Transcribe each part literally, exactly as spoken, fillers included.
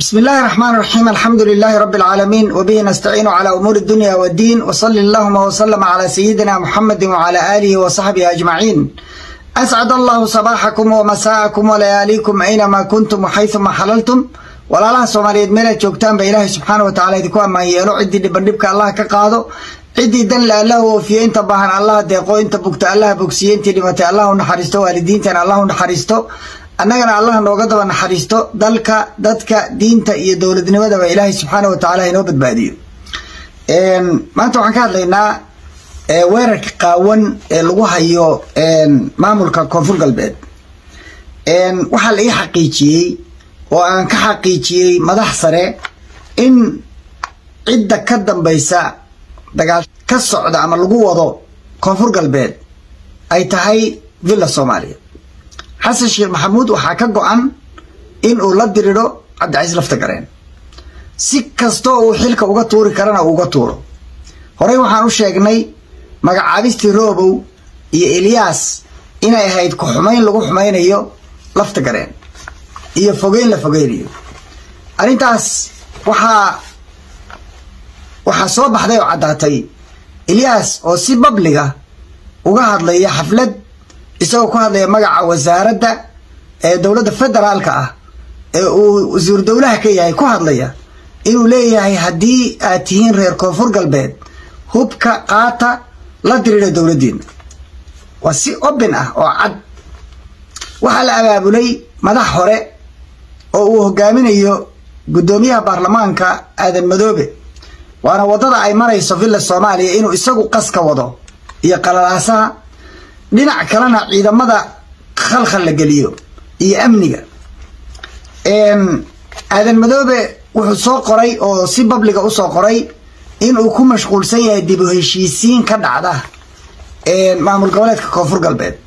بسم الله الرحمن الرحيم. الحمد لله رب العالمين، وبه نستعين على أمور الدنيا والدين، وصلى اللهم وسلم على سيدنا محمد وعلى آله وصحبه أجمعين. أسعد الله صباحكم ومساءكم ولياليكم أينما كنتم وحيثما حللتم. ولا الله سوماليد ميلا جوجتان بإله سبحانه وتعالى يدكوا ما يلو عدي دبندبك الله كقادو عدي دن الله وفي انت باهن الله ديقو انت بوقت الله بوكسي انت دمتي الله نحرستو والدينتنا الله نحرستو annagana allah nooga daba naxariisto dalka dadka diinta iyo dawladnimadaba ilaahay subxaanahu wa ta'ala inoo badbaadiyo. een maanta waxaan ka hadlaynaa ee weerarka qaawan ee lagu hayo een maamulka koonfur galbeed. een waxa la xaqiijiyay oo aan ka xaqiijiyay madax sare in cidda ka dambaysa dagaal ka socda ama lagu wado koonfur galbeed ay tahay villa Soomaaliya. حسن الشيخ محمود وحاكا قوان إن أولا ديريرو عبد العزيز لفتقرين سيكاستو وحيلكا اوغا توري كرانا اوغا تورو هوري وحانو شاقناي مقا عابيستي روبو إيا إلياس إنا يهايد كو حمين لغو حمين إيو لفتقرين إيا فوقين لفوقين إيو أرينتاس وحا وحا صوبح دايو عداتي إلياس أو سي بابلغا اوغا هادلي حفلد isagoo ku hadlaya magaca wasaaradda ee dawladda federaalka ah ee uu wasiir dawlaha ka yahay ku hadlaya inuu leeyahay hadii aad tihiin reer koonfur galbeed hubka qaata la diriira dawladdiina. waa si open ah oo cad. waxa la abaabulay madax hore oo uu hogaaminayo gudoomiyaha baarlamaanka Aadan Madoobe, waana wadada ay marayso villa Soomaaliya inuu isagu qaska wado iyo qalalaasaha dhinac kalena ciidamada khalkhal la galiyo iyo amniga. een Aadan Madoobe wuxuu soo qoray oo si public u soo qoray in uu ku mashquulsan yahay dib u heshiisiin ka dhacda een maamul goboleedka koonfur galbeed.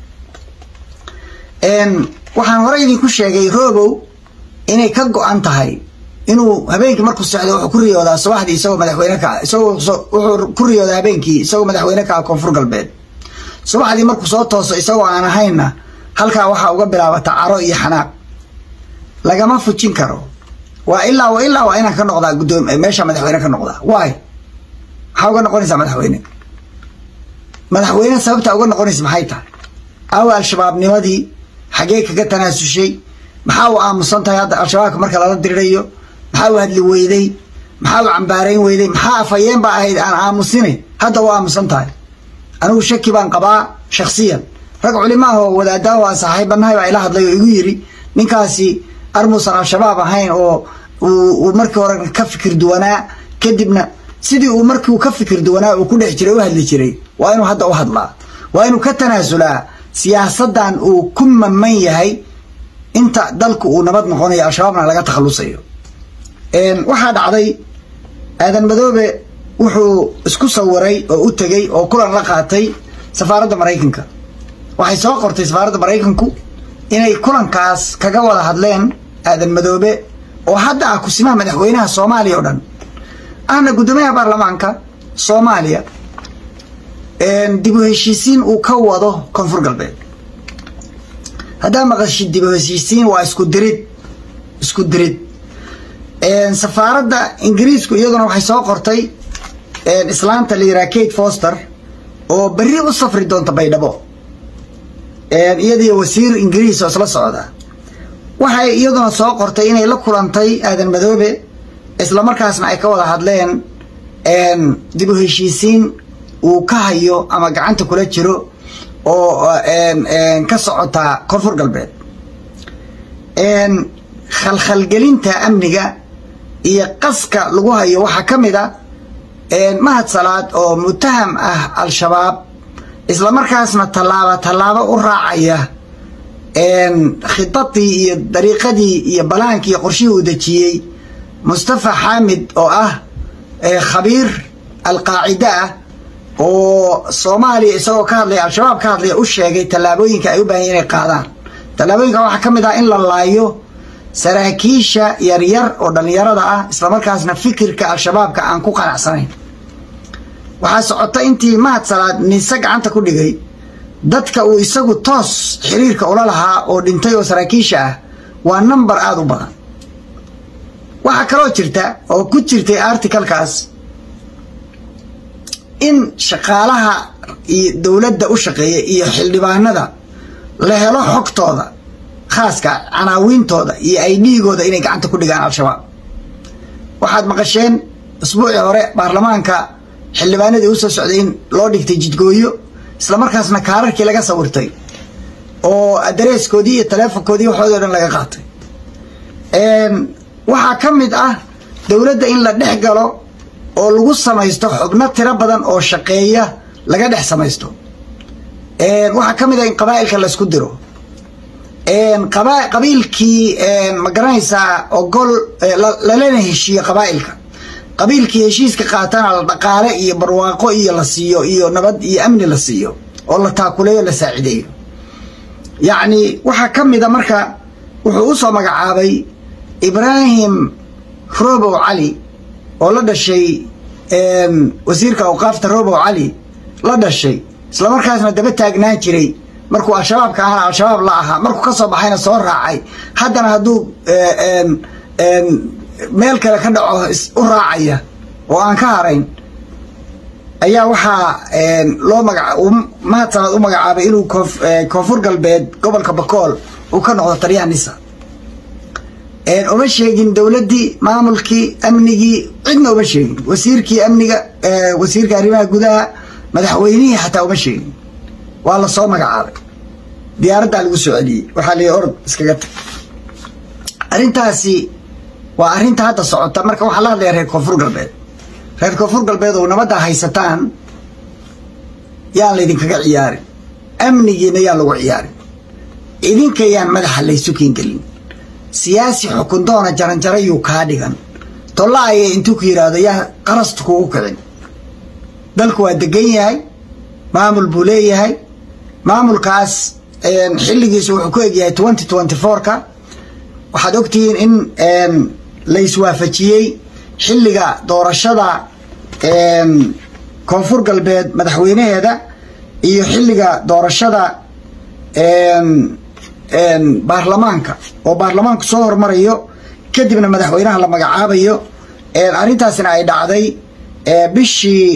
een waxaan hore idin ku sheegay Robow inay ka go'an tahay inuu habeenkii markuu socdo wuxuu ku riyoodaa subaxdii isagoo madaxweyne ka isagoo wuxuu ku riyoodaa habeenkii isagoo madaxweyne ka koonfur galbeed. subaxdii markuu soo tooso isagoo aan ahayna halka waxa uga bilaabata caro iyo xanaaq lagama fujin karo. waa ilaa waa ilaa waa inaan ka noqdaa gudoom meesha madaxweyne ka noqdaa. waay waxa uga noqonaysa madaxweyne madaxweyne sababta uga noqonaysa maxay tahay? awa al-shabaabnimadii xagee kaga tanaasushay? maxaa uu aamusan tahay hadda al-shabaabka marka lala dirirayo? maxaa uu hadli weyday? maxaa uu cambaarayn weyday? maxaa afayeen baa ahayd aan aamusine hadda waa aamusan tahay? أنا شكي بان قبا شخصيا رجع علماء هو وذا وصاحب النهاية وإله هذا يجيري من كاسي أرمس على الشباب هين أو ومركو كفكر دوانا كدبنا سيدي ومركو كفكر دوانا وكل إحتري واحد اللي شري وإنه هذا واحد لا وإنه كتنازلا سياسة عن وكم من مية هي أنت ضلك ونبضنا هون يا شبابنا على تخلصيه. إن واحد عضي هذا المذوب wuxuu isku sawiray oo u tagay oo kulan la qaatay safaaradda Mareykanka. waxay soo qortay safaaradda Mareykanku inay kulankaas kaga wada hadleen Aadan Madoobe oo hadda ah ku simaa madaxweynaha Soomaaliya oo dhan ahna gudoomiyaha baarlamaanka Soomaaliya een dib u heshiisiin uu ka wado koonfur galbeed. hadda maqashii dib u heshiisiin waa isku dirid isku dirid. een safaaradda Ingiriisku iyaduna waxay soo qortay islaanta liira Kate Foster oo bari u safri doonta Baydhabo ee iyadii wasiir Ingiriis oo isla socda. waxay iyaduna soo qortay inay la kulantay Aadan Madoobe isla markaasna ay ka wada hadleen een dib u heshiisiin uu ka hayo ama gacanta kula jiro oo een een ka socota koonfur galbeed. een khalkhalgelinta amniga iyo qaska lagu hayo waxa kamid ah een mahad salaad oo mutaham ah al-shabaab isla markaasna talaaba talaaba u raacaya een khidadii iyo dariiqadii iyo balaankii qorshihii uu dajiyay Mustafa Hamid oo ah khabiir al-qaacida oo Soomaaliya isagoo ka hadlay al-shabaab ka hadlay u sheegay talaabooyinka ay u baahan inay qaadaan. talaabooyinka waxa kamid ah in la laayo saraakiisha yar yar oo dhalinyarada ah isla markaasna fikirka al-shabaabka aan ku qanacsanayn. waxaa socota intii mahad salaad nisa gacanta ku dhigay dadka uu isagu toos xiriirka ula lahaa oo dhintay oo saraakiisha ah waa number aad u badan. waxa kaloo jirta oo ku jirtay article-kaas in shaqaalaha iyo dawladda u shaqeeya iyo xildhibaanada la helo xogtooda khaaska canaawintooda iyo ay dhigooda inay gacanta ku dhigaan al-shabaab waxaad maqasheen usbuucii hore baarlamaanka xildhibaanadii u soo socday in loo dhigtay jidgooyo isla markaasna kaararkii laga sawirtay oo adereeskoodii iyo taleefankoodii waxoodii dhan laga qaatay een waxa kamid ah dawladda in la dhex galo oo lagu samaysto xubno tiro badan oo shaqeeya laga dhex samaysto een waxa kamid ah in qabaa'ilka la isku diro een qabiilkii een ma garanaysaa ogol la leena heshiiyo qabaa'ilka qabiilkii heshiiska qaatana la dhaqaale iyo barwaaqo iyo la siiyo iyo nabad iyo amni la siiyo oo la taakuleeyo la saacideeyo yacni waxa kamid ah marka wuxuu u soo magacaabay Ibrahim Robow Ali oo la dhashay een wasiirka awqaafta Robow Ali la dhashay isla markaasna daba taagnaan jiray markuu al-shabaab ka ahaa al-shabaab la ahaa markuu ka soo baxayna soo raacay haddana hadduu een een meel kale ka dhaco u raacaya oo aan ka harayn ayaa waxaa een loo magacaabay mahadsanad u magacaabay inuu koonfur galbeed gobolka Bakool uu ka noqdo taliyaha nisa een uma sheegin dawladdii maamulkii amnigii cidna uma sheegin wasiirkii amniga wasiirka arrimaha gudaha madaxweynihii xataa uma sheegin waa la soo magacaabay diyaaradda lagu soo celiyay waxa la orod iskaga tag arintaasi waa arinta hadda socota marka waxa la hadlayaa reer koonfur galbeed reer koonfur galbeed oo nabadda haysataan yaa la idinkaga ciyaarin amnigiina yaa lagu ciyaarin idinka yaan madaxa laysu kiingelin siyaasi xukun doona jaranjaro yuu kaa dhigan tolla ayay intuu ku yidhaahdo yaa qarastu kugu kicin dalku waa degan yahay maamul buu leeyahay maamulkaas xilligiisu wuxuu ku egyahay twenty twenty-four ka waxaad ogtihiin in la iswaafajiyey xilliga doorashada koonfur galbeed madaxweynaheeda iyo xilliga doorashada baarlamaanka oo baarlamaanku soo hormarayo kadibna madaxweynaha la magacaabayo arrintaasina ay dhacday bishii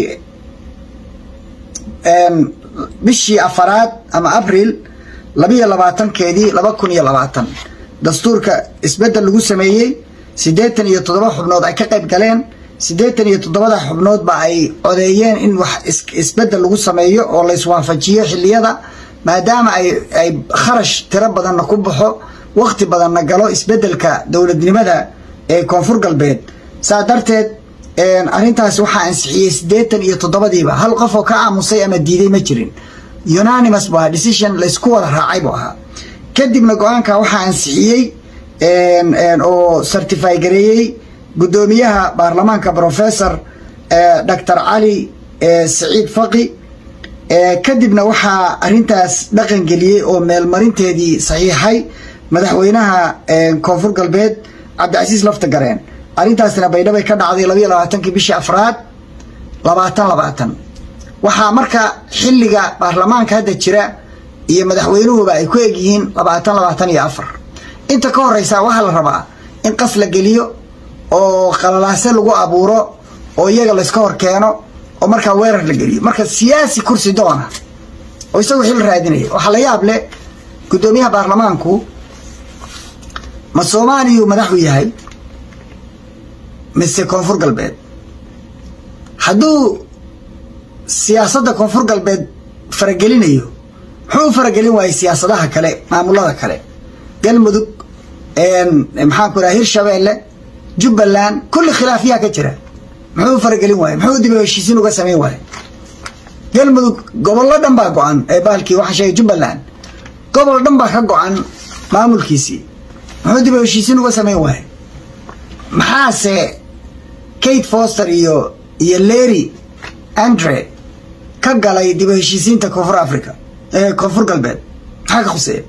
bishii afaraad ama abriil labiyo labaatankeedii laba kun iyo labaatan dastuurka isbedel lagu sameeyey siddeetan iyo toddoba xubnood ay ka qayb galeen siddeetan iyo toddobada xubnood ba ay codeeyeen in wax isbedel lagu sameeyo oo la iswaafajiyo xilliyada maadaama ay ay kharash tiro badanna ku baxo waqti badanna galo isbedelka dowladnimada ee koonfur galbeed saa darteed arrintaas waxaa ansixiyey siddeetan iyo toddobadiiba hal qof oo ka aamusay ama diiday ma jirin unanimous waa decision la isku wada raacay buu ahaa kadibna go-aanka waxaa ansixiyey oo certify gareeyey guddoomiyaha baarlamaanka professor doctor cali saciid faqi kadibna waxaa arrintaas dhaqan geliyey oo meelmarinteedii saxiixay madaxweynaha koonfur galbeed cabdicasiis lafta gareen arrintaasina baydhabay ka dhacday labiyo labaatankii bishii afraad labaatan labaatan waxaa marka xilliga baarlamaanka hadda jira iyo madaxweynuhuba ay ku egyihiin labaatan labaatan iyo afar inta ka horeysa waxaa la rabaa in qas la geliyo oo qalalaase lagu abuuro oo iyaga layska hor keeno oo markaa weerar la geliyo marka siyaasi kursi doona oo isagu xil raadinaya waxaa la yaab leh guddoomiyaha baarlamaanku ma Soomaaliyu madaxu yahay mise koonfur galbeed hadduu siyaasadda koonfur galbeed faragelinayo muxuu faragelin waayay siyaasadaha kale maamulada kale galmudug maxaan ku rahay hirshabeelle jubbaland kulli khilaafiyaa ka jira muxuu faragelin waayay muxuu dib u heshiisiin uga samayn waayay galmudug gobollo dhan baa go-an ee baalkii waxaa sheegay jubbaland gobol dhan baa ka go-an maamulkiisii muxuu dib u heshiisiin uga samayn waayay maxaase Kate Foster iyo iyo Larry Andre ka galay dib u heshiisiinta koonfur Afrika ee koonfur galbeed maxaa ka khusayay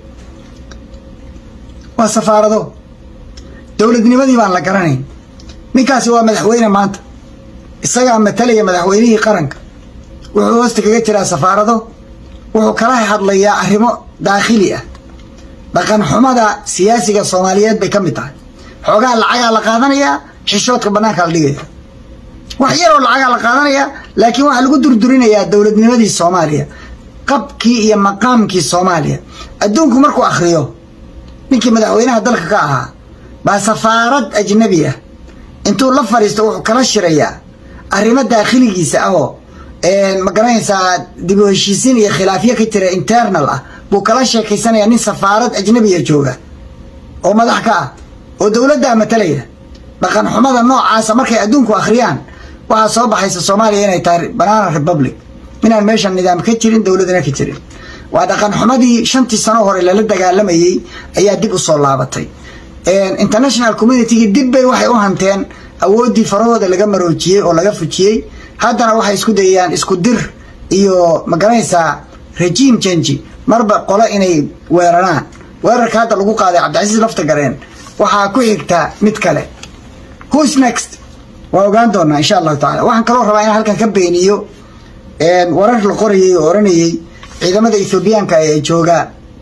waa safaarado dowladnimadii baan la garanayn ninkaasi waa madaxweyne maanta isagaa matalaya madaxweynihii qaranka wuxuu hoosta kaga jiraa safaarado wuxuu kala hadlayaa arrimo daakhili ah dhaqan xumada siyaasiga Soomaaliyeed bay ka mid tahay xoogaa lacaga la qaadanaya xishoodka banaanka la dhigaya wax yar oo lacaga la qaadanaya laakiin waxa lagu durdurinaya dawladnimadii Soomaaliya qabkii iyo maqaamkii Soomaaliya adduunku markuu akhriyo ninkii madaxweynaha dalka ka ahaa baa safaarad ajnabi ah intuu la fariisto wuxuu kala shiraya arrimo daakhiligiisa ah oo een ma garanaysaa dib u heshiisiin iyo khilaafiye ka jira internal ah buu kala sheekaysanaya nin safaarad ajnabi ah jooga oo madax ka ah oo dawladda matalaya dhaqan xumada noocaas markay adduunku akhriyaan waxa soo baxaysa Soomaaliya inay tahay banana republic inaan meesha nidaam ka jirin dawladana ka jirin waa dhaqan xumadii shantii sano hore la dagaalamayay ayaa dib u soo laabatay een international community dib bay waxay u hanteen awoodii farahooda laga maroojiyay oo laga fujiyay haddana waxay isku dayayaan isku dir iyo ma garanaysaa regime change marba qolo inay weeraraan weerarka hadda lagu qaaday Cabdicasiis lafta gareen waxa ku xigta mid kale who's next waa ogaan doonaa insha Allah taala waxaan kaloo rabaa inaan halkan ka beeniyo een warar la qorayay oo oranayay ciidamada Ethiopianka ee jooga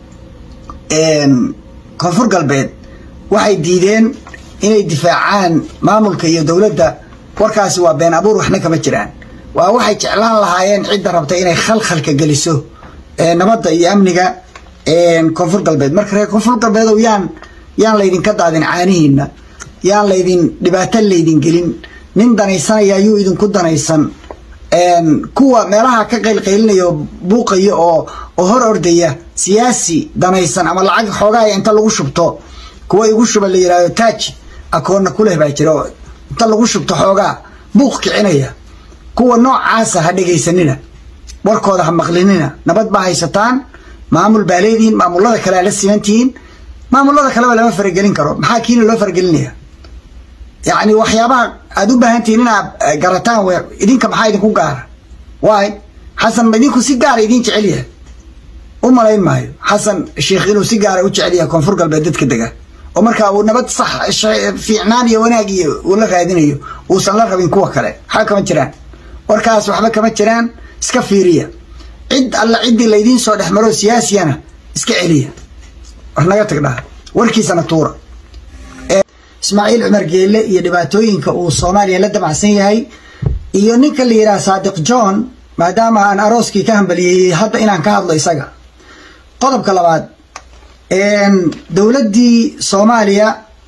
een koonfur galbeed waxay diideen inay difaacaan maamulka iyo dawladda warkaasi waa been abuur waxna kama jiraan waa waxay jeclaan lahaayeen cid rabta inay khalkhalka geliso ee nabadda iyo amniga ee koonfur galbeed marka reer koonfur galbeed oo yaan yaan la idin ka daadin caanihiina yaan la idin dhibaato la idin gelin nin danaysanaya ayuu idin ku danaysan een kuwa meelaha ka qeylqeylinayo buuqayo oo oo hor ordaya siyaasi danaysan ama lacag xoogaa inta lagu shubto kuwa igu shuba la yiraahdo taaj akoonna ku leh baa jiro inta lagu shubto xoogaa buuq kicinaya kuwa noocaas ah dhageysanina warkooda ha maqlinina nabad baa haysataan maamul baaleedin maamulada kale la simantiin maamulada kale lama faragelin karo maxaa kiina loo faragelinaya يعني waxyaabaha aad u baahantiin inaad garataan way idinka maxay idinku gaar waay xasan madinku si gaar idin jecel yahay u malayn maayo xasan sheekh inuu si gaar u jecel yahay koonfur galbeed dadka degan oo marka uu nabad sax fiicnaan iyo wanaag iyo uu la raadinayo uu san la rabin kuwa kale xaq kama jiraan warkaas waxba kama jiraan iska fiiriya cid alla cidi la idin soo dhaxmaro siyaasiyana iska celiya warnaga tagdhaa warkiisana tuura إسماعيل عمر جيلة يدباتوين كأو صوماليا لدم عسنية iyo ninka la yiraahdo Sadiq John maadaama aan arooskii ka hambaliyay hadda inaan ka hadlo isaga qodobka labaad een dawladii Soomaaliya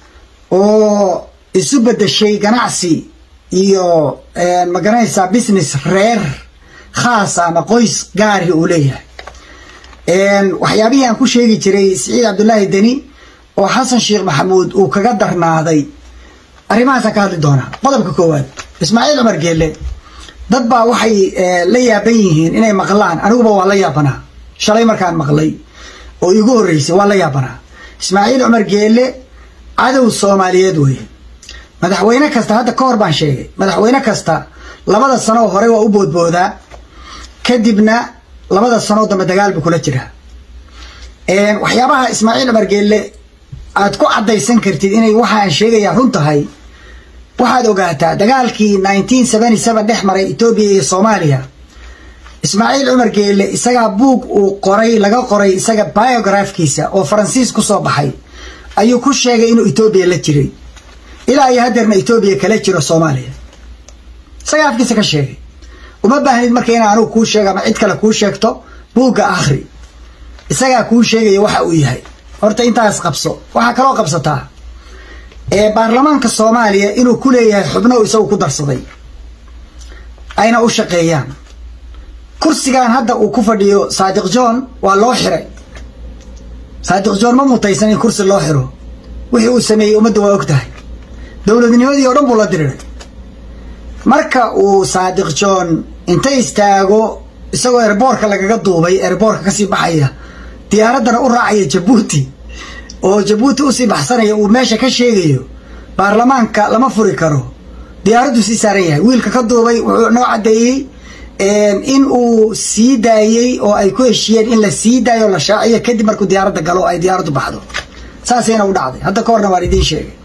oo isu bedeshay ganacsi iyo een magaranaysa business reer khaas ama qoys gaar ah u leeyahay een waxyaabihi aan ku sheegi jiray Saciid Abdullaahi Dani oo Xasan Sheekh Maxamuud uu kaga darnaaday arimahaas ka hadli doona qodobka koowaad Ismaaciil Umar Geelle dad baa waxay la yaaban yihiin inay maqlaan aniguba waa la yaabanaa shalay markaan maqlay oo igu horeysay waa la yaabanaa Ismaaciil Umar Geelle cadow Soomaaliyeed weey madaxweyne kasta hadda ka hor baan sheegay madaxweyne kasta labada sano hore waa u boodboodaa kadibna labada sano dambe dagaal buu kula jiraa een waxyaabaha Ismaaciil Umar Geelle aad ku cadaysan kartid inay waxa aan sheegaya run tahay waxaad ogaataa dagaalkii nineteen seventy-seven dhex maray Itoobiya iyo Soomaaliya Ismaaciil Umar Geelle isaga buug uu qoray laga qoray isaga biographikiisa oo Faransiis ku soo baxay ayuu ku sheegay inuu Itoobiya la jiray ilaa ay hadeerna Itoobiya kala jiro Soomaaliya isaga afkiisa ka sheegay uma baahnid markay inaan anigu ku sheego ama cid kale ku sheegto buugga akhri isaga ku sheegay waxa uu yahay horta intaas qabso waxa kale oo qabsataa ee baarlamaanka Soomaaliya inuu ku leeyahay xubno isagu ku darsaday ayna u shaqeeyaan kursigan hadda uu ku fadhiyo Sadiq John waa loo xiray Sadiq John ma mutaysan in kursi loo xiro wixii uu sameeyay ummadda waa ogtahay dawladnimadii oo dhan buu la diray marka uu Sadiq John inta istaago isagoo airportka lagaga duubay airportka ka sii baxaya diyaaradana u raacay Djibouti oo Djibouti u sii baxsanaya uu meesha ka sheegayo baarlamaanka lama furi karo diyaaraddu si saaran yahay wiilka ka duubay wuxuu noo cadeeyay in uu sii daayay oo ay ku heshiyeen in la sii daayo la shaaciyo kadib markuu diyaaradda galo ay diyaaraddu baxdo saasayna u dhacday hadda ka horna waan idin sheegay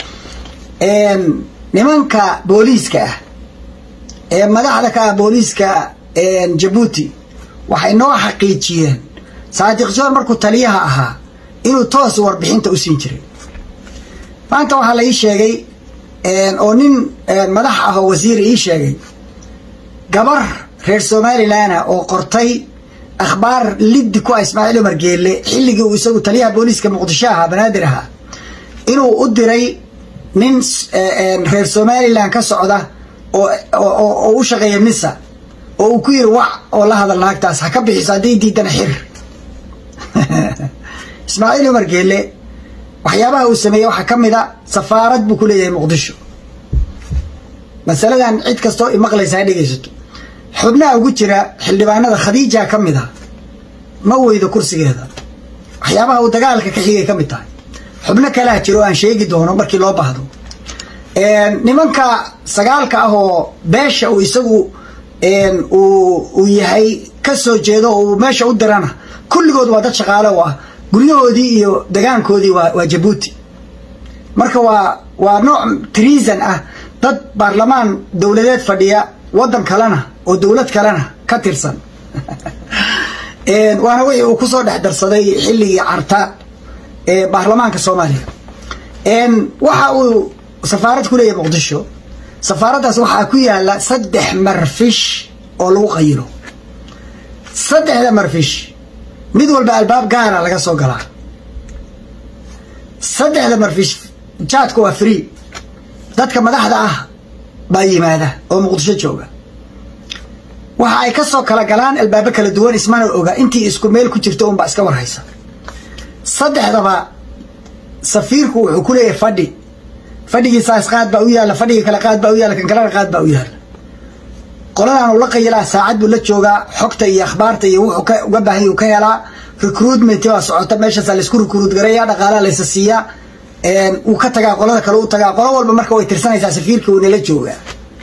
een nimanka booliiska ah ee madaxda ka booliiska een Djibouti waxay noo xaqiijiyeen Sadiq John markuu taliyaha ahaa inuu toos warbixinta u siin jiray maanta waxaa la ii sheegay oo nin madax ah oo wasiir ii sheegay gabar reer Somaliland oo qortay akhbaar lid ku Ismaaciil Umar Geelle xilligii uu isagu taliyaha booliiska Muqdisho ah banaadir ah inuu u diray nin reer Somaliland ka socda oo oo u shaqeeya Nisa oo uu ku yiri wax oo la hadal naagtaas ha ka bixiso hadii diidan xir Ismaaciil Umar Geelle waxyaabaha uu sameeyay waxa kamid ah safaarad buu ku leeyahay Muqdisho masaladan cid kasto maqlaysaa dhigaysato xubnaha ugu jira xildhibaanada Khadiija kamid ah ma weydo kursigeeda waxyaabaha uu dagaalka ka xigay kamid tahay xubno kale jiro aan sheegi doono markii loo baahdo een nimanka sagaalka ah oo beesha uu isagu een uu yahay ka soo jeedo oo meesha u dirana kulligood waa dad shaqaale ah guryahoodii iyo dagaankoodii waa waa Djibouti marka waa waa nooc treason ah dad baarlamaan dawladeed fadhiya wadan kalena oo dawlad kalena ka tirsan een waana wixii uu ku soo dhex darsaday xilligii Carta ee baarlamaanka Soomaaliya een waxa uu safaarad ku leeyahay Muqdisho safaaradaas waxa ku yaala saddex marfish oo lagu qayiro saddexda marfish mid walba albaab gaar ah laga soo galaa saddexda marfish jaadku waa free dadka madaxda ah baa yimaada oo Muqdisho jooga waxa ay ka soo kala galaan albaabo kala duwan ismana oga intii isku meel ku jirto un ba iska war haysa saddexdaba safiirku wuxuu ku leeyahay fadhi fadhigiisa qaad baa u yaala fadhiga kala qaad baa u yaala kan kala qaad baa u yaala qoladan la qayla saacad buu la jooga xogta iyo akhbaarta iyo wuxuu ka uga baahan yahay ka helaa recruitment waa socota meesha la isku recruit gareeya dhaqaalaha la isasiya een uu ka tagaa qolada kale uu tagaa qolo walba marka way tirsanaysaa safiirka uu la jooga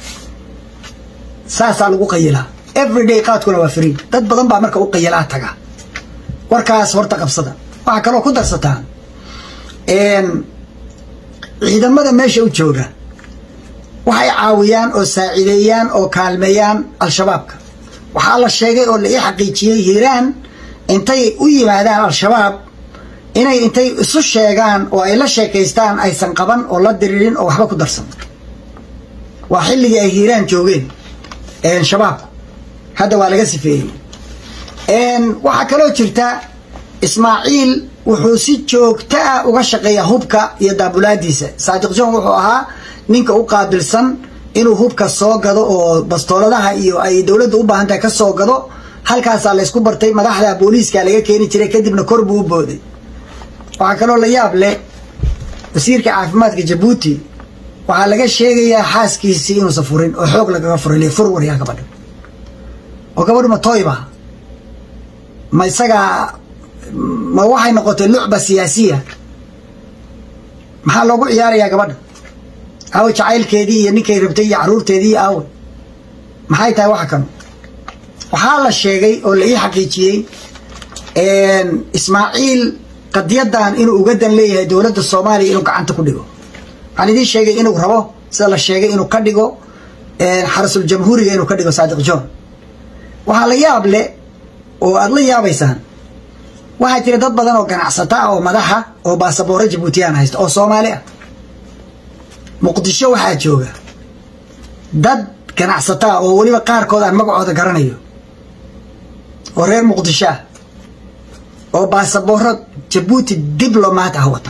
saasa lagu qayla everyday qaadkuna waa free dad badan baa marka u qayla taga warkaas horta qabsada waxa kale oo ku darsataan een ciidamada meesha u jooga waxay caawiyaan oo saacideeyaan oo kaalmeeyaan al-shabaabka waxa la sheegay oo la xaqiijiyay Hiiraan intay u yimaadaan al-shabaab inay intay isu sheegaan oo ay la sheekaystaan aysan qaban oo la diriirin oo waxba ku darsan waa xilligii ay Hiiraan joogeen ee shabaab hadda waa laga sifeeyay een waxa kale oo jirta Ismaaciil wuxuu si joogto ah uga shaqeeyaa hubka iyo daabulaadiisa Saadiq John wuxuu ahaa ninka u qaabilsan inuu hubka soo gado oo bastooladaha iyo ay dawladdu u baahan tahay ka soo gado halkaas la isku bartay madaxda booliiska laga keeni jiray kadibna kor buu u booday waxa kale oo la yaab leh wasiirka caafimaadka Djibouti waxa laga sheegayaa xaaskiisii inuu safurin oo xoog laga furay fur wariyaa gabadha oo gabadhu ma tooyba ma isaga ma waxay noqotay lucba siyaasiya maxaa loogu ciyaarayaa gabadha aw jacaylkeedii iyo ninkay rabtay iyo caruurteedii aw maxay tahay waxa kan waxa la sheegay oo la ii xaqiijiyay een Ismaaciil qadiyadan inuu uga dan leeyahay dawladda Soomaaliya inuu gacanta ku dhigo aan idin sheegay inuu rabo sida la sheegay inuu ka dhigo een xarasul jamhuuriga inuu ka dhigo Saadiq John waxa la yaab leh oo aad la yaabaysaan waxa jira dad badan oo ganacsata oo madaxa oo baasaboor Djiboutian haysta oo Soomaali ah Muqdisho waxa jooga dad ganacsata oo waliba qaar kood aan magacooda garanayo oo reer Muqdisho oo baasaboor Djibouti diplomat ah wata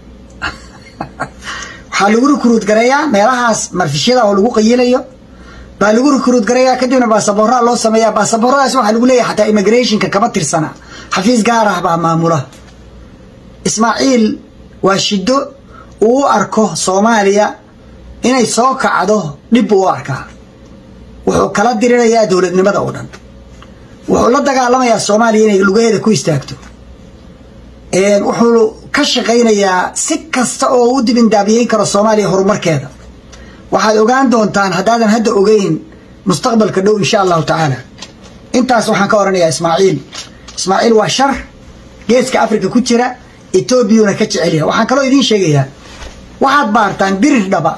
waxa lagu recruit gareeyaa meelahaas marfishada oo lagu qayilayo baa lagu recruit gareeyaa kadibna baasaboorra loo sameeyaa baasaboorradas waxa lagu leeyahay xataa immigration-ka kama tirsana xafiis gaar ah baa maamula Ismaaciil waa shido uu arko Soomaaliya inay soo kacdo dib u arkaa wuxuu kala dirirayaa dawladnimada oo dhan wuxuu la dagaalamayaa Soomaaliya inay lugeeda ku istaagto een wuxuu ka shaqeynayaa si kasta oo uu dibin daabiyeyn karo Soomaaliya horumarkeeda waxaad ogaan doontaan haddaadan hadda ogeyn mustaqbalka dhow insha Allah ta'ala intaas waxaan ka oranayaa Ismaaciil Ismaaciil waa shar geeska Afrika ku jira Ethiopia ka jeceliya waxaan kale oo idin sheegayaa waxaad baartaan birir dhaba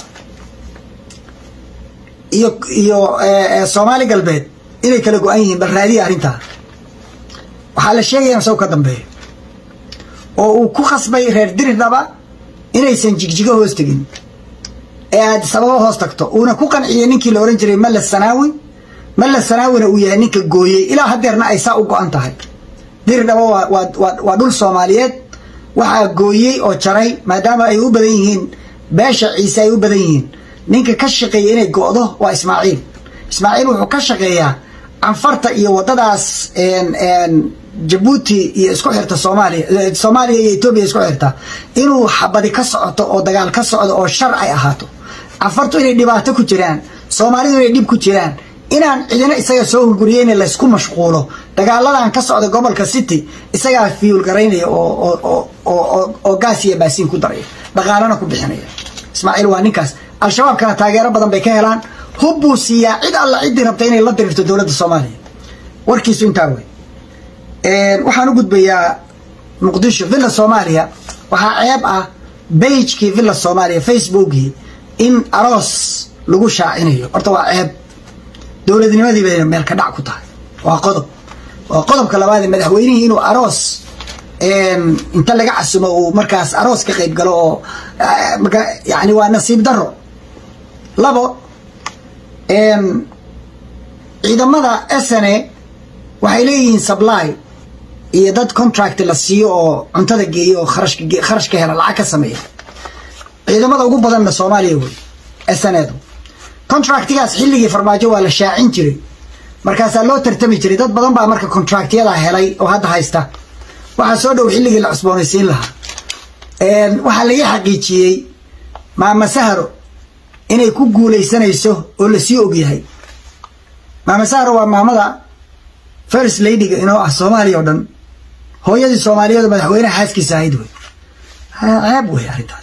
iyo iyo Soomaali galbeed inay kala go'an yihiin bal raadiya arinta waxa la sheegayaa soo ka dambeeyo oo uu ku khasbay reer dirir dhaba inaysan jigjiga hoos tagin ee aad sababo hoos tagto una ku qanciyay ninkii la oran jiray Malla Sanaawi Malla Sanaawina uu yahay ninka gooyay ilaa hadeerna ay saa u go'an tahay dir dhabo waa waa dhul Soomaaliyeed waxa gooyay oo jaray maadaama ay u badan yihiin beesha Ciise ay u badan yihiin ninka ka shaqeeyay inay go'do waa Ismaaciil Ismaaciil wuxuu ka shaqeeyaa anfarta iyo wadadaas een een Djibouti iyo isku xirta Soomaaliya Soomaaliya iyo Itoobiya isku xirta inuu xabadi ka socoto oo dagaal ka socdo oo shar ay ahaato anfartu inay dhibaato ku jiraan Soomaalidu inay dib ku jiraan inaan cidina isaga soo hunguriyeen la isku mashquulo dagaaladan ka socda gobolka City isaga fiil gareynaya oo oo oo oo gaas iyo baasiin ku daray dhaqaalana ku bixinaya Ismaaciil waa ninkaas al-shabaab kana taageero badan bay ka helaan hubbu siya cid alla cid rabta inay la dirirto dawladda Soomaaliya warkiisu intaa way een waxaan u gudbayaa Muqdisho Villa Soomaaliya waxa ceeb ah page-kii Villa Soomaaliya Facebook-kii in aroos lagu shaacinayo horta waa ceeb dawladnimadii bay meel ka dhac ku tahay waa qodob waa qodobka labaad ee madaxweynaha inuu aroos een inta laga casumo oo markaas aroos ka qayb galo oo marka yaani waa nasiib daro labo een ciidamada S N A waxay leeyihiin supply iyo dad contract la siiyo oo cuntada geeyo kharashka kharashka hela lacag ka sameeyo ciidamada ugu badan Soomaaliya way S N A contractigaas xilligii farmaajo waa la shaacin jiray markaas loo tartami jiray dad badan baa marka contractiyada helay oo hadda haysta waxa soo dhow xilligii la cusboonaysiin lahaa een waxa la xaqiijiyay Maama Sahro inay ku guuleysanayso oo la sii og yahay Maama Sahro waa maamada first lady-ga inoo ah Soomaaliya oo dhan hooyadii Soomaaliyeed madaxweynaha xaaskiisa ahayd way ceeb way arrintaas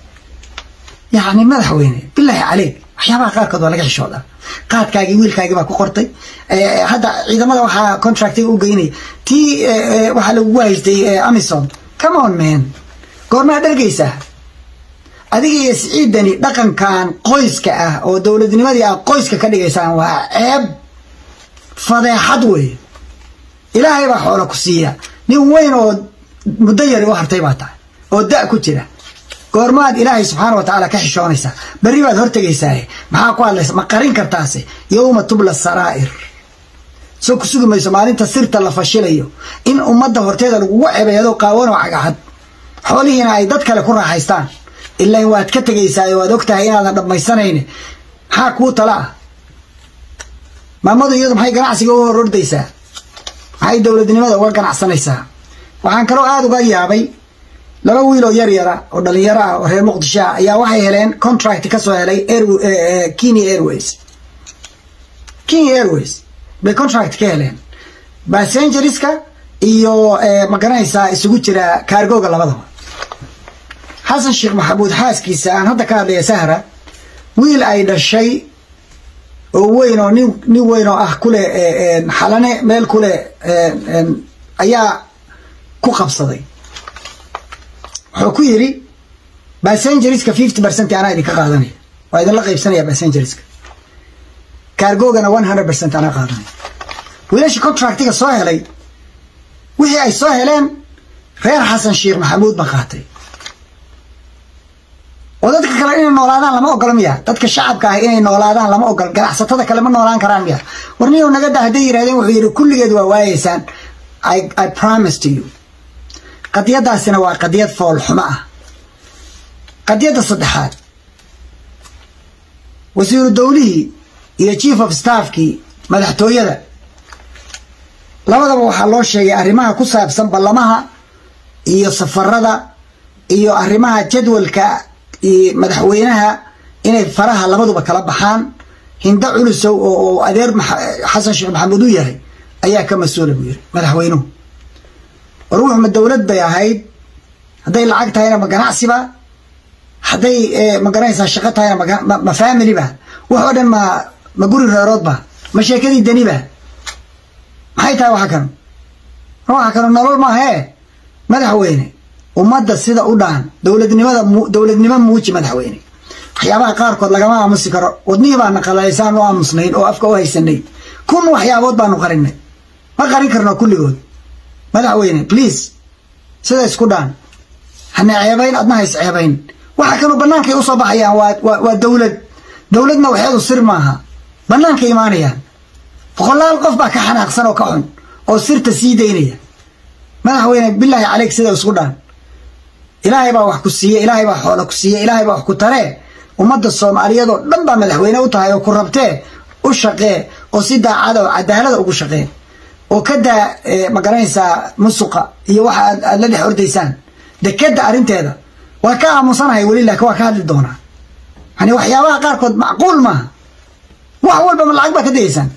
yaani madaxweyne billahi عليك waxyaabaha qaarkood waa laga xishoodaa qaadkaagii wiilkaagii baa ku qortay hadda ciidamada waxa contractiga u geynay tii waxa lagu haystay Amazon come on man goorma dhargeysa adiga iyo ciidani dhaqankan qoyska ah oo dawladnimadii ah qoyska ka dhigaysaan waa ceeb fadeexad way ilaahay baa xoolo ku siiya nin weyn oo muddo yar u hartay baa tahay oo da ku jira goormaad ilaahay subhanahu wa ta'ala ka xishoonaysa bari baad hortagaysaa maxaa ku hadlaysa ma qarin kartaase yawma tubla saraa'ir soo ku sugumayso maalinta sirta la fashilayo in ummadda horteeda lagu ceebeeyo qaawan oo cagahad xoolihiina ay dad kale ku raaxaystaan ilaa in waad ka tagaysaa oo waad ogtahay inaad dhamaysanayne maxaa ku tala maamadu iyadu maxay ganacsiga u horordaysaa maxay dawladnimada uga ganacsanaysaa waxaan kaloo aad uga yaabay laba wiil oo yar yara oo dhalinyaro ah oo reer Muqdisho ayaa waxay heleen contract ka soo helay Kenya Airways Kenya Airways bay contract ka heleen passengerska iyo ma garanaysaa isugu jira cargo-ga labadaba Xasan Sheekh Maxamuud xaaskiisa aan hadda ka hadlaya Sahra wiil ay dhashay oo weyn oo nin nin weyn oo ah kule xalane meel kule ayaa ku qabsaday wuxuu ku yiri passengerska fifty percent ana idin ka qaadanaya waa idin la qaybsanaya passengerska cargo-gana one hundred percent ana qaadanaya wiilasha contractiga soo helay wixii ay soo heleen reer Xasan Sheekh Maxamuud ba qaatay oo dadka kale inay noolaadaan lama ogol miya dadka shacabka ah inay noolaadaan lama ogol ganacsatada kale ma noolaan karaan miya warniyo naga dahday yiraahdeen wuxuu yiri kulligeed waa waayeysaan I I promise to you qadiyadaasina waa qadiyad fool xumo ah qadiyada saddexaad wasiiru dawlihi iyo chief of staff-ki madaxtooyada labadaba waxa loo sheegay arrimaha ku saabsan ballamaha iyo safarada iyo arrimaha jadwalka madaxweynaha inay faraha labaduba kala baxaan hinda culusow oo adeer Xasan Sheekh Maxamuud u yahay ayaa ka mas'uul ah madaxweynuhu ruux ma dawlad bay ahayd haday lacag tahayna ma ganacsiba haday ma garanaysaa shaqo tahayna ma family ba wax oo dhan ma ma guri reerood ba ma sheekadii dani ba maxay tahay waxa kan waxa kan nolol ma ahe madaxweyne ummadda sida u dhaan dawladnimada dawladnimo muuji madaxweyne waxyaabaha qaarkood lagama aamusi karo wadnihi baa naqalaysaan oo aamusnayn oo afka u haysanay kun waxyaabood baanu qarinay ma qarin karno kulligood madaxweyne please sida isku dhaan hana ceebayn adna hays ceebayn waxa kanu banaanka ay u soo baxayaan waa waa dawlad dawladna waxeedu sir maaha banaanka iimaanayaan boqolaal qof baa ka xanaaqsan oo ka xun oo sirta sii deynaya madaxweyne billahi calayk sida isku dhaan ilaahay baa wax ku siiye ilaahay baa xoolo ku siiye ilaahay baa wax ku taree ummadda Soomaaliyeed oo dhan baa madaxweyne u tahay oo ku rabtee u shaqee oo si daacad oo cadaalad ugu shaqee oo kada ma garanaysaa musuqa iyo waxa aad la dhex ordaysaan dekada arinteeda waa ka aamusanahay wali laakiin waa ka hadli doonaa hani waxyaabaha qaarkood macquul ma wax walba ma lacag ba ka deeysan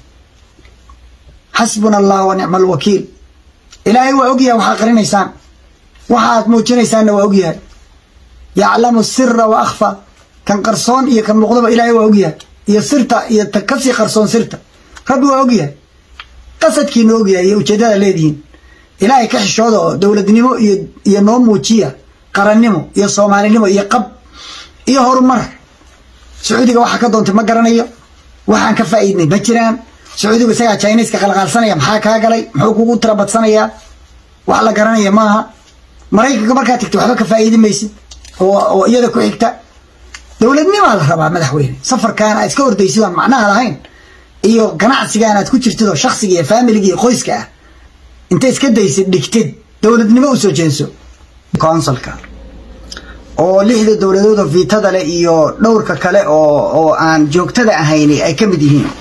حسبنا wa ni'mal wakiil ilaahay waa ogyahay waxa qarinaysaan waxaad muujinaysaan waa ogyahay ya'lamu sirra wa akhfa kan qarsoon iyo kan muuqdaba ilaahay waa ogyahay iyo sirta iyo takasi qarsoon sirta rabbi waa ogyahay qasadkiina ogyahay iyo ujeedada leedihiin ilaahay ka xishoodo dawladnimo iyo iyo noo muujiya qarannimo iyo Soomaalinimo iyo qab iyo horumar Sacuudiga waxa ka doontay ma garanayo waxaan ka faa'iidnay ma jiraan Sacuudiga isaga Chinese ka qalqalsanaya maxaa ka galay muxuu kugu tiraabadsanaya wax la garanaya maaha Mareykanka marka tagto waxba ka faa'iidimaysid oo iyada ku xigta dawladnimo la rabaa madaxweyne safarkan aad iska ordaysidaan macnaha lahayn iyo ganacsigan aad ku jirtid oo shakhsiga iyo family iyo qoyska ah inta iska daysid dhigtid dawladnimo u soo jeenso councilka oo lixda dawladood oo viitada leh iyo dhowrka kale oo oo aan joogtada ahayn ay ka mid yihiin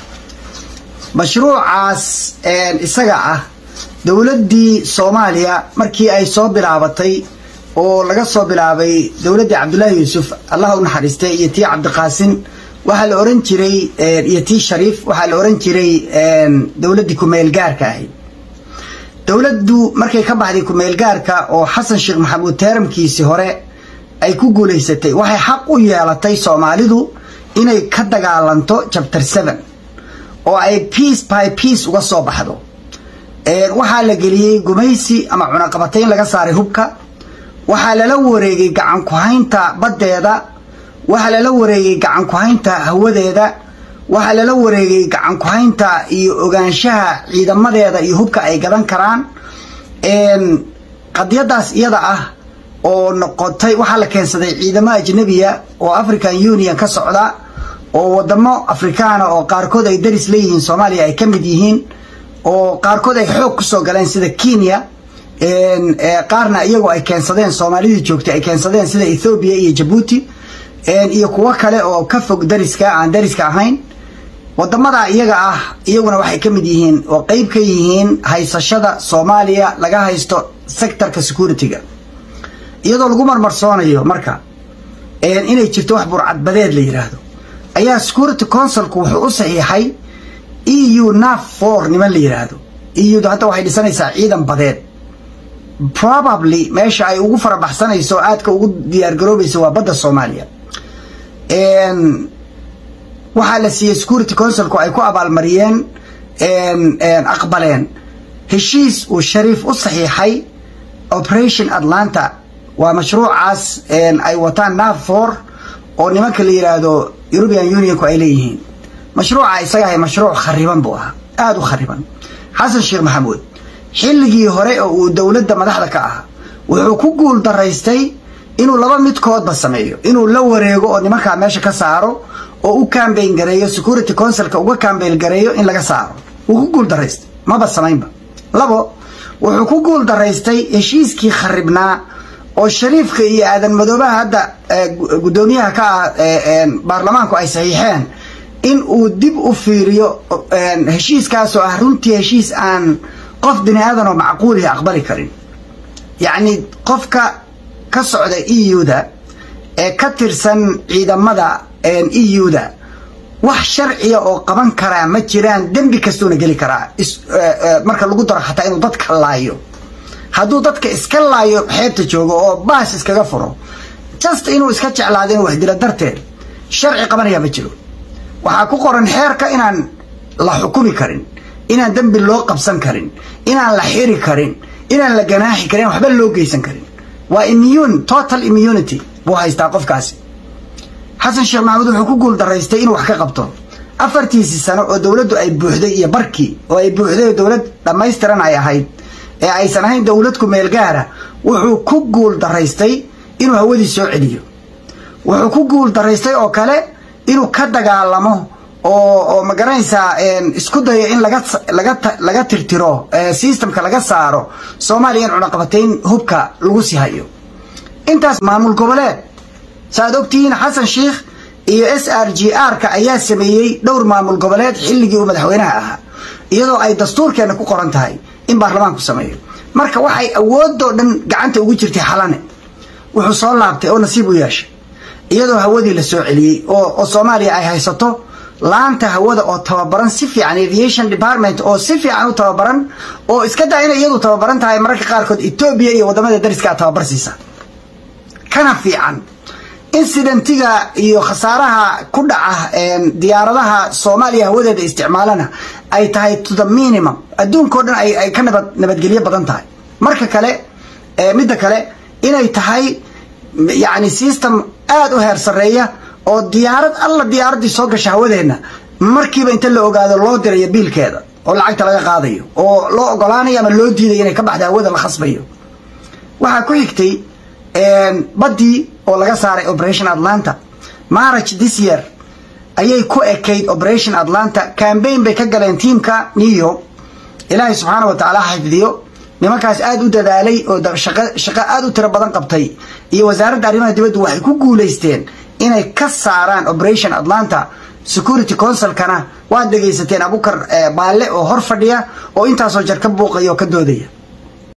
mashruucaas ee isaga ah dawladii Soomaaliya markii ay soo bilaabatay oo laga soo bilaabay dawladii Cabdullaahi Yuusuf Allah u naxariistay iyo tii Cabdiqaasin waxa la oran jiray iyo tii Shariif waxa la oran jiray dawladii ku meel gaarka ahayd dawladdu markay ka baxday ku meel gaarka oo Xasan Sheekh Maxamuud teeramkiisi hore ay ku guuleysatay waxay xaq u yeelatay Soomaalidu inay ka dagaalanto chapter seven oo ay piece by piece uga soo baxdo ee waxa la geliyay gumaysi ama cunaqabatayn laga saaray hubka waxa la la wareegay gacan ku haynta badeeda waxa la la wareegay gacan ku haynta hawadeeda waxa la la wareegay gacan ku haynta iyo ogaanshaha ciidamadeeda iyo hubka ay gadan karaan een qadiyadaas iyada ah oo noqotay waxa la keensaday ciidamada ajnabiga oo African Union ka socda oo wadamo Afrikaan oo qaarkood ay daris leeyihiin Soomaaliya ay kamid yihiin oo qaarkood ay xoog ku soo galeen sida Kenya een qaarna iyagoo ay keensadeen Soomaalida joogtay ay keensadeen sida Ethiopia iyo Djibouti een iyo kuwa kale oo ka fog dariska aan dariska ahayn wadamada iyaga ah iyaguna waxay kamid yihiin oo qayb ka yihiin haysashada Soomaaliya laga haysto sectorka security-ga iyadoo lagu marmarsoonayo marka een inay jirto wax burcad badeed la yiraahdo ayaa Security Council-ku wuxuu u saxiixay E U NAVFOR niman la yiraahdo E U hadda waxay dhisanaysaa ciidan badeed probably meesha ay ugu farabaxsanayso aadka ugu diyaar garoobayso waa badda Soomaaliya een waxa la siiyay Security Council-ku ay ku abaalmariyeen een een aqbaleen heshiis uu Shariif u saxiixay Operation Atlanta waa mashruucaas een ay wataan NAVFOR oo nimanka la yiraahdo European Union ku ay leeyihiin mashruuca isaga ay mashruuc khariban buu ah aad u khariban Xasan Sheekh Maxamuud xilligii hore oo uu dawladda madaxda ka ah wuxuu ku guul daraystay inuu laba midkood ba sameeyo inuu la wareego oo nimanka meesha ka saaro oo u campaign gareeyo Security Council-ka uga campaign gareeyo in laga saaro uu ku guul daraystay ma ba sameynba labo wuxuu ku guul daraystay heshiiskii kharibnaa oo Shariifka iyo aadan madoobaha hadda gudoomiyaha ka baarlamaanku ay saxiixeen in uu dib u fiiriyo heshiiskaas oo ah runtii heshiis aan qof bini aadan oo macquul ah aqbali karin yani qofka ka socda E U-da ee ka tirsan ciidamada E U-da wax sharci oo qaban kara ma jiraan dambi kastoona gali kara marka lagu daro xataa inuu dadka laayo hadduu dadka iska laayo xeebta joogo oo baas iskaga furo just inuu iska jeclaado inuu wax dilo darteed sharci qabanaya ma jiro waxa ku qoran xeerka inaan la xukumi karin inaan dambi loo qabsan karin inaan la xiri karin inaan la ganaaxi karin waxba loo geysan karin waa immune total immunity buu haystaa qofkaasi Xasan Sheekh Maxamuud wuxuu ku guul daraystay inuu wax ka qabto afartiisi sano oo dawladdu ay buuxday iyo barkii oo ay buuxday dawlad dhameystiran ay ahayd ee aysan ahayn dawlad ku meel gaara wuxuu ku guul daraystay inuu hawadii soo celiyo wuxuu ku guul daraystay oo kale inuu ka dagaalamo oo oo magaranaysa een isku dayo in laga laga laga tirtiro systemka laga saaro Soomaaliya cunaqabatayn hubka lagu sii hayo intaas maamul goboleed saadogtiin Xasan Sheikh iyo S R G R ka ayaa sameeyay dhowr maamul goboleed xilligii uu madaxweynaha ahaa iyadoo ay dastuurkeena ku qoran tahay in baarlamaanku sameeyo marka waxay awoodoo dhan gacanta ugu jirtay xalane wuxuu soo laabtay oo nasiib u yeeshay iyadoo hawadii la soo celiyay oo oo Soomaaliya ay haysato laanta hawada oo tababaran si fiican aviation department oo si fiican u tababaran oo iska daa inay iyadu tababaran tahay mararka qaar kood Ethiopia iyo wadamada dariska tababar siisa kana fiican incidentiga iyo khasaaraha ku dhaca ee diyaaradaha Soomaaliya hawadeeda isticmaalana ay tahay to the minimum adduunka dhan ay ay ka nabad nabadgeliyo badan tahay marka kale ee mid kale inay tahay yaani system aad u heer sareeya oo diyaarad alla diyaaradii soo gashay hawadeena markiiba inta la ogaado loo dirayo biilkeeda oo lacagta laga qaadayo oo loo ogolaanayo ama loo diiday inay ka baxdo hawada la khasbayo waxa ku xigtay een badii oo laga saaray Operation Atlanta March this year ayay ku ekeyd Operation Atlanta campaign bay ka galeen teamka New York Ilaahay subhanahu wa ta'ala xifdiyo nimankaas aad u dadaalay oo shaqo shaqo aad u tiro badan qabtay iyo wasaaradda arrimaha dibadda waxay ku guuleysteen inay ka saaraan Operation Atlanta Security Council kana waa dhageysateen Abukar Baalle oo hor fadhiya oo intaas oo jar ka booqayo ka doodaya